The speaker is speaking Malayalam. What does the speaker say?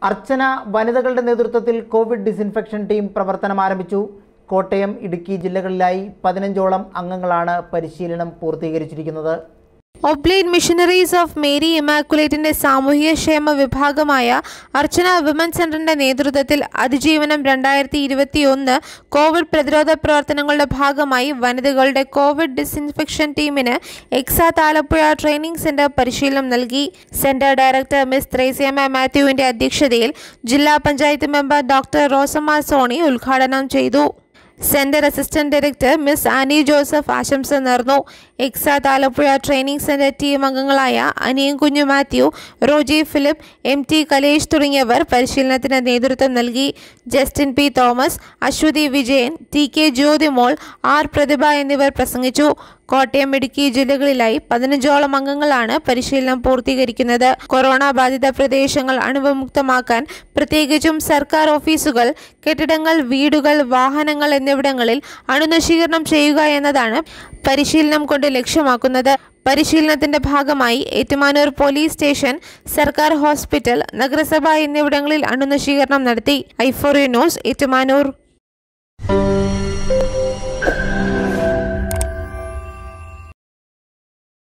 അർച്ചന വനിതകളുടെ നേതൃത്വത്തിൽ കോവിഡ് ഡിസിൻഫെക്ഷൻ ടീം പ്രവർത്തനം ആരംഭിച്ചു. കോട്ടയം, ഇടുക്കി ജില്ലകളിലായി 15ഓളം അംഗങ്ങളാണ് പരിശീലനം പൂർത്തീകരിച്ചിരിക്കുന്നത്. ഒബ്ലേറ്റ് മിഷനറീസ് ഓഫ് മേരി ഇമാക്കുലേറ്റിന്റെ സാമൂഹ്യക്ഷേമ വിഭാഗമായ അർച്ചന വിമൻ സെന്ററിന്റെ നേതൃത്വത്തിൽ അതിജീവനം 2021 കോവിഡ് പ്രതിരോധ പ്രവർത്തനങ്ങളുടെ ഭാഗമായി വനിതകളുടെ കോവിഡ് ഡിസിൻഫെക്ഷൻ ടീമിന് എക്സാത്ത് ആലപ്പുഴ ട്രെയിനിംഗ് സെന്റർ പരിശീലനം നൽകി. സെന്റർ ഡയറക്ടർ മിസ് ത്രേസ്യാമ്മ മാത്യുവിന്റെ അധ്യക്ഷതയിൽ ജില്ലാ പഞ്ചായത്ത് മെമ്പർ ഡോക്ടർ റോസമ്മ സോണി ഉദ്ഘാടനം ചെയ്തു. Centre assistant director Miss Annie Joseph ആശംസ നേർന്നു. എക്സാത്ത് ആലപ്പുഴ ട്രെയിനിംഗ് സെന്റർ ടീം അംഗങ്ങളായ Aniyan Kunju Mathew, Roji Philip, MT Kalesh തുടങ്ങിയവർ പരിശീലനത്തിന് നേതൃത്വം നൽകി. Justin P Thomas, Aswathy Vijayan, TK Jyothimol, R Prathibha എന്നിവർ പ്രസംഗിച്ചു. കോട്ടയം, ഇടുക്കി ജില്ലകളിലായി 15ഓളം അംഗങ്ങളാണ് പരിശീലനം പൂർത്തീകരിക്കുന്നത്. കൊറോണ ബാധിത പ്രദേശങ്ങൾ അണുവിമുക്തമാക്കാൻ പ്രത്യേകിച്ചും സർക്കാർ ഓഫീസുകൾ, കെട്ടിടങ്ങൾ, വീടുകൾ, വാഹനങ്ങൾ എന്നിവിടങ്ങളിൽ അണുനശീകരണം ചെയ്യുക എന്നതാണ് പരിശീലനം കൊണ്ട് ലക്ഷ്യമാക്കുന്നത്. പരിശീലനത്തിന്റെ ഭാഗമായി ഏറ്റുമാനൂർ പോലീസ് സ്റ്റേഷൻ, സർക്കാർ ഹോസ്പിറ്റൽ, നഗരസഭ എന്നിവിടങ്ങളിൽ അണുനശീകരണം നടത്തി. i4U news, Ettumanoor.